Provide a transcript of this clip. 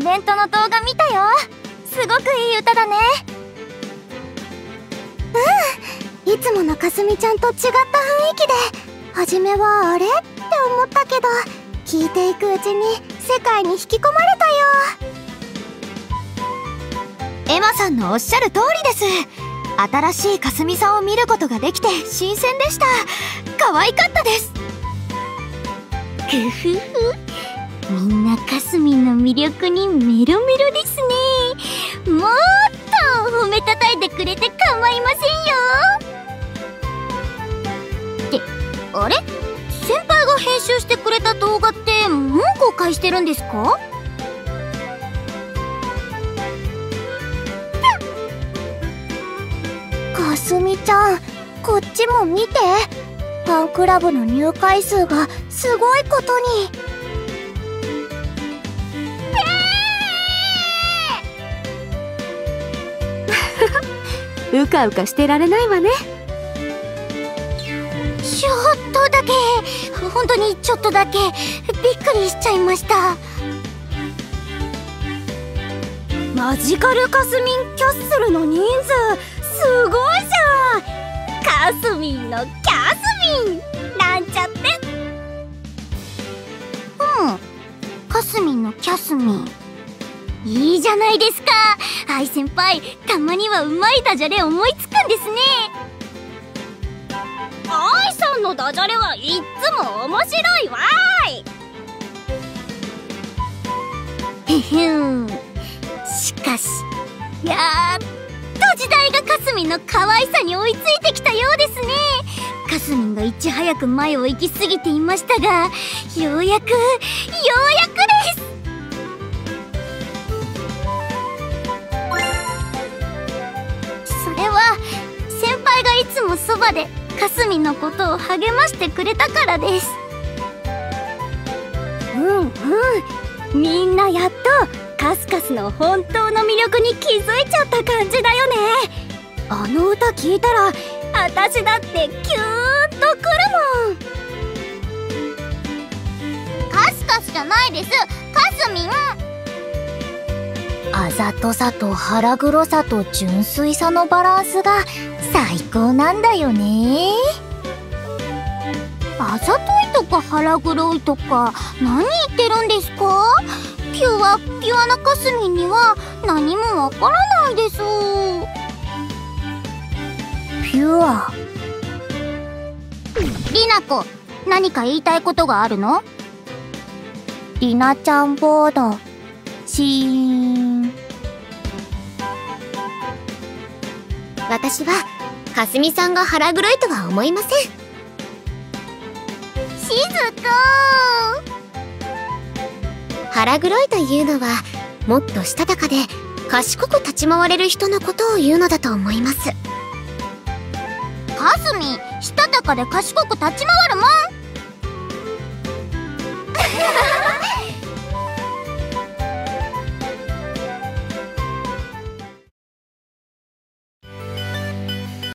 ベントの動画見たよ。すごくいい歌だね。いつものかすみちゃんと違った雰囲気で、初めはあれって思ったけど、聴いていくうちに世界に引き込まれたよ。エマさんのおっしゃる通りです。新しいかすみさんを見ることができて新鮮でした。可愛かったです。ふふふ、みんなかすみんの魅力にメロメロですね。もっと褒めたたいてくれて構いませんよ。ってあれ、先輩が編集してくれた動画ってもう公開してるんですか？かすみちゃん、こっちも見て。ファンクラブの入会数がすごいことに。 うかうかしてられないわね。 ちょっとだけ、本当にちょっとだけびっくりしちゃいました。マジカルかすみんキャッスルの人数すごいじゃん。かすみんのキャスミンなんちゃって。かすみんのキャスミン、いいじゃないですか。愛先輩、たまにはうまいダジャレ思いつくんですね。愛さんのダジャレはいっつも面白いわーい。へへん。しかし、やっと時代がかすみんの可愛さに追いついてきたようですね。かすみんがいち早く前を行き過ぎていましたが、ようやくです。それは先輩がいつもそばでかすみんのことを励ましてくれたからです。みんなやっとカスカスの本当の魅力に気づいちゃった感じだよね。あの歌聞いたら私だってキューンとくるもん。カスカスじゃないです、かすみん。あざとさと腹黒さと純粋さのバランスが最高なんだよね。あざといとか腹黒いとか何言ってるんですか？ピュアなかすみんには何もわからないです。ピュア。りなこ、何か言いたいことがあるの？りなちゃんボードシーン。 私はかすみさんが腹黒いとは思いません。 しずく腹黒いというのはもっとしたたかで賢く立ち回れる人のことを言うのだと思います。 かすみん、したたかで賢く立ち回るもん。